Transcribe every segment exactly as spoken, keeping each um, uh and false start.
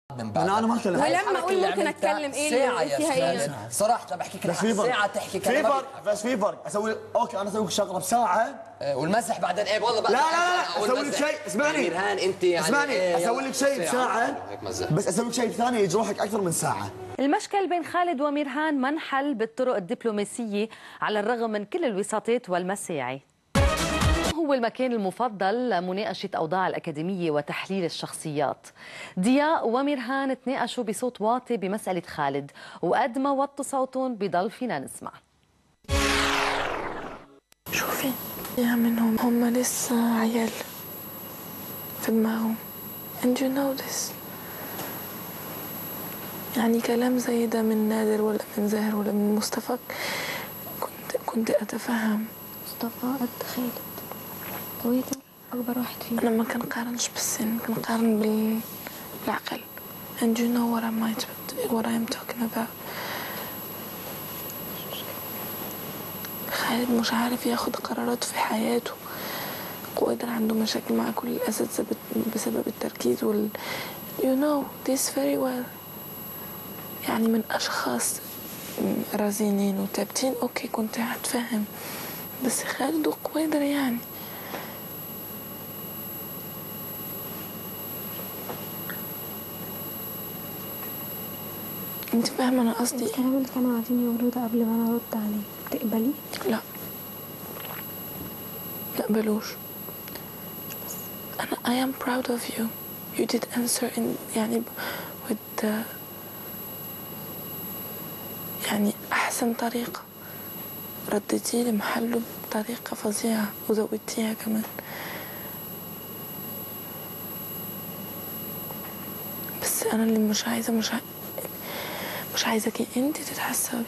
من بعد انا ما اتكلم ولما اقول ممكن اتكلم ايه ساعة اللي فيها ايه صراحة بحكي لك ساعة تحكي في فرق بس في فرق اسوي اوكي انا اسوي لك شغله بساعة والمسح بعدين ايه والله لا لا لا اسوي لك شيء اسمعني ميرهان انت يعني اسمعني إيه اسوي لك شيء بساعة بس اسوي لك شيء ثاني يجروحك اكثر من ساعة. المشكل بين خالد وميرهان ما انحل بالطرق الدبلوماسية على الرغم من كل الوساطات والمساعي. هو المكان المفضل لمناقشة أوضاع الأكاديمية وتحليل الشخصيات. ضياء وميرهان تناقشوا بصوت واطي بمسألة خالد، وقد ما وطوا صوتهم بضل فينا نسمع. شوفي يا منهم هم لسه عيال في دماغهم and you know this. يعني كلام زي ده من نادر ولا من زاهر ولا من مصطفى كنت كنت أتفهم. مصطفى قد خالد ويتر أكبر واحد فيهم. أنا ما كنقارنش بالسن، كنقارن بالعقل. and you know what I might what I am talking about. خالد مش عارف ياخد قرارات في حياته. قويدر عنده مشاكل مع كل الأساتذة بسبب التركيز وال you know this very well. يعني من أشخاص رزينين وثابتين أوكي كنت هتفهم، بس خالد وقويدر يعني انت فاهمه انا قصدي؟ الكلام اللي كانوا قاعدين يقولوه ده قبل ما انا ارد عليه تقبلي؟ لا لا بلوش. بس انا I am proud of you. You did answer in يعني with the يعني احسن طريقه، رديتي لي محله بطريقه فظيعه وزودتيها كمان. بس انا اللي مش عايزه مش عايزة مش عايزاكي انت تتعصبي،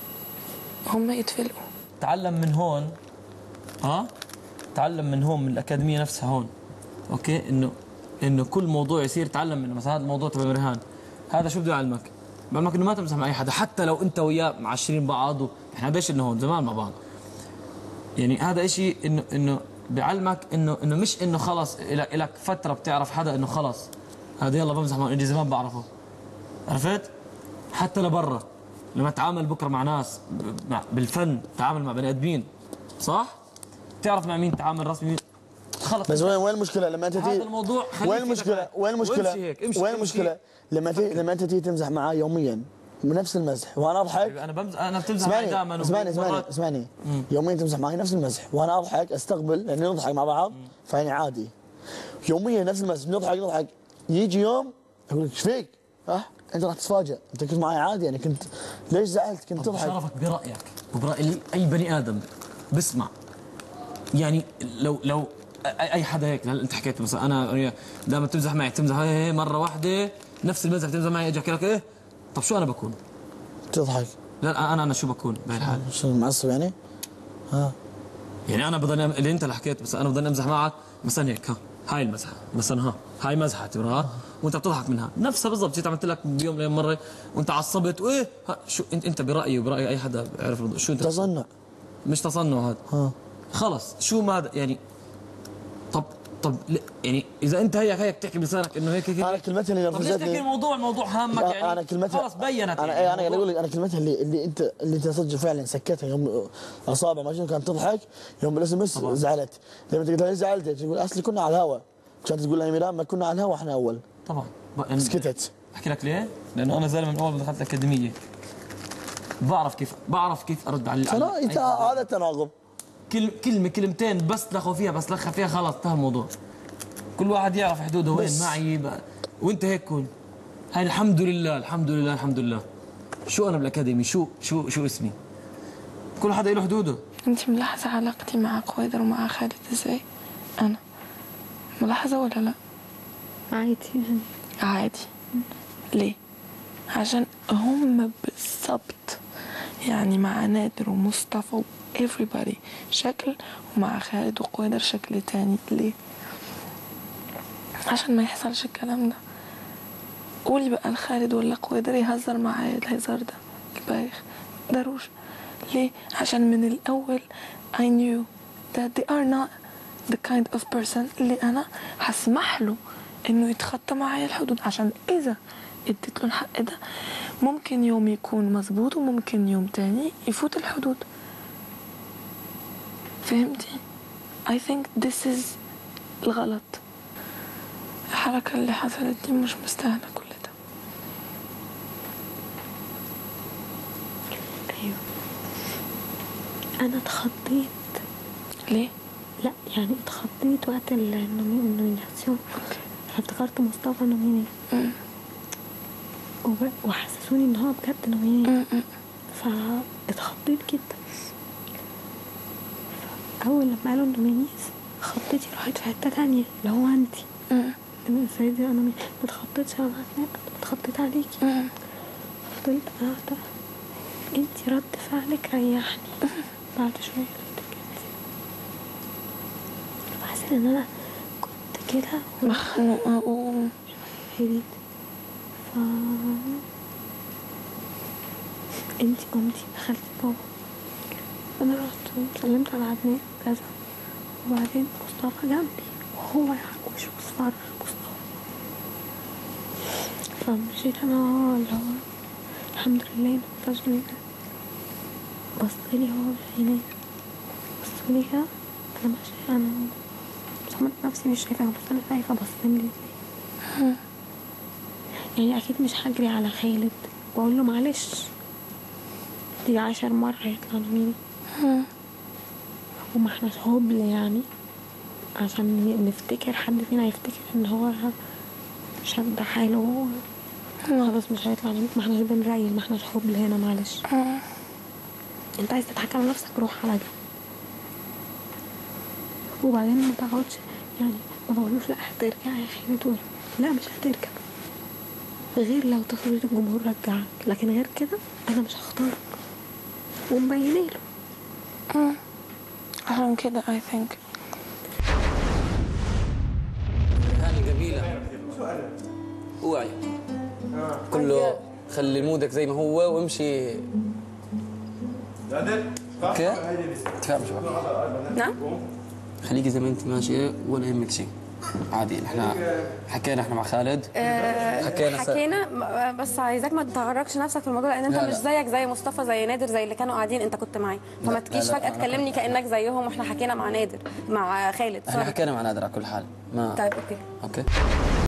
هم يتفلقوا. تعلم من هون، ها تعلم من هون من الاكاديميه نفسها هون، اوكي، انه انه كل موضوع يصير تعلم منه. مثلا هذا الموضوع تبع ميرهان، هذا شو بده يعلمك؟ بيعلمك انه ما تمزح مع اي حدا، حتى لو انت وياه معشرين بعض و... احنا قديش انه هون زمان مع بعض. يعني هذا شيء انه انه بيعلمك انه انه مش انه خلص لك فتره بتعرف حدا انه خلص هذا يلا بمزح معه، اني زمان بعرفه، عرفت؟ حتى لبرا لما تتعامل بكره مع ناس بالفن، تعامل مع بني ادمين، صح؟ تعرف مع مين تعامل رسمي مين خلص. بس وين وين المشكله لما انت هذا الموضوع وين المشكله وين المشكله وين المشكله لما تي لما انت تيجي تمزح معاه يوميا بنفس المزح وانا اضحك. انا بمزح انا بتمزح معي دائما. اسمعني اسمعني اسمعني يوميا تمزح معي نفس المزح وانا اضحك استقبل لان نضحك مع بعض فاني عادي. يوميا نفس المزح نضحك نضحك يجي يوم اقول لك ايش فيك؟ ها انت راح تتفاجئ، انت كنت معي عادي يعني كنت ليش زعلت؟ كنت تضحك. شرفك برايك وبراي اي بني ادم بسمع. يعني لو لو اي حدا هيك انت حكيت مثلا انا دائما تمزح معي تمزح هي مره واحده نفس المزح تمزح معي اجي احكي لك ايه طب شو انا بكون؟ تضحك. لا انا انا شو بكون بهالحال؟ شو معصب يعني؟ ها يعني انا بضل اللي انت اللي حكيت بس انا بضل امزح معك مثلا هيك ها هاي المزحه مثلا ها هاي مزحه اعتبرها وانت بتضحك منها نفسها بالضبط. جيت عملت لك بيوم من مره وانت عصبت وايه شو انت انت برايي وبراي اي حدا بيعرف شو انت تصنع. مش تصنع هذا. ها خلص شو ما يعني طب طب يعني اذا انت هيك هيك بتحكي بلسانك انه هيك هيك انا كلمتها اللي نرفزتني. طب ليش تحكي الموضوع موضوع هامك يعني؟ انا كلمتها خلص بينت انا يعني انا اقول لك انا كلمتها اللي اللي انت اللي انت صدق فعلا سكتها يوم اصابع ما شنو كانت تضحك يوم بالاس ام اس زعلت. لما تقول لها زعلت تقول اصلي كنا على الهواء كانت تقول لها ميران ما كنا على الهواء احنا اول. طبعا سكتت. احكي لك ليه؟ لانه انا زلمه من اول ما دخلت الاكاديميه بعرف كيف بعرف كيف ارد على انت هذا التناقض. كل كلمه كلمتين بس تلخوا فيها بس لخها فيها خلاص انتهى الموضوع. كل واحد يعرف حدوده وين معي بقى. وانت هيك كون هاي الحمد لله الحمد لله الحمد لله. شو انا بالاكاديمي شو شو شو اسمي؟ كل حدا له حدوده. انت ملاحظه علاقتي مع قويدر ومع خالد ازاي؟ انا ملاحظه ولا لا؟ عادي يعني عادي. ليه؟ عشان هم بالظبط يعني مع نادر ومصطفى و everybody شكل ومع خالد وقويدر شكل تاني. ليه؟ عشان ما يحصلش الكلام ده. قولي بقى لخالد ولا قويدر يهزر معايا الهزار ده البايخ داروش. ليه؟ عشان من الأول I knew that they are not the kind of person اللي أنا هسمح له إنه يتخطى معايا الحدود. عشان إذا اديت له الحق ده، ممكن يوم يكون مظبوط وممكن يوم تاني يفوت الحدود. فهمتي؟ I think this is الغلط. الحركة اللي حصلت دي مش مستاهلة كل ده. ايوه انا اتخضيت. ليه؟ لا يعني اتخضيت وقت النوميناسيون، افتكرت مصطفى نوميني وحسسوني ان هو بجد نوميني، فاتخضيت جدا. اول لما قالوا نومينيز خضتي راحت في حته تانية اللي هو انتي سيدي. انا ما اتخضيتش على عدنان، اتخضيت عليكي. فضلت قاعده، انتي رد فعلك ريحني. بعد شويه حسيت ان انا كنت كده مخنوقه هديت. ف انتي قمتي دخلتي جوه، انا رحت سلمت على عدنان كذا، وبعدين مصطفى جنبي وهو وشه اصفر مصطفى. فمشيت انا اللي هو الحمد لله نفذني. بصلي هو بعينيه، بصلي كده انا ماشيه، انا صمت نفسي مش شايفه، بس انا شايفه بصلي ازاي. يعني اكيد مش هجري على خالد واقول له معلش دي عشر مره يطلع نميني، وما احناش هبل يعني عشان نفتكر حد فينا يفتكر ان هو شد حاله خلاص مش هيطلع نميني. ما احناش بنريل، ما احناش هبل هنا، معلش. انت عايز تضحك على نفسك روح على جنب. وبعدين ما تقعدش يعني ما بقولوش لا هترجع يا خالد، لا مش هترجع غير لو تصوير الجمهور رجعك، لكن غير كده انا مش هختارك ومبينه له. امم عشان كده I think هاني قبيله اوعي كله خلي مودك زي ما هو وامشي. اوكي تفهم شباب؟ نعم خليكي زي ما انت ماشيه ولا يهمك شيء عادي. احنا حكينا احنا مع خالد حكينا حكينا بس عايزاك ما تغرقش نفسك في الموضوع، لان انت لا مش لا. زيك زي مصطفى زي نادر زي اللي كانوا قاعدين، انت كنت معي، فما تجيش فجاه تكلمني كانك زيهم. واحنا حكينا مع نادر مع خالد. احنا حكينا مع نادر على كل حال. ما طيب اوكي اوكي